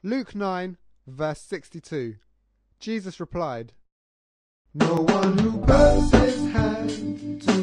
Luke 9, verse 62. Jesus replied, "No one who puts his hand to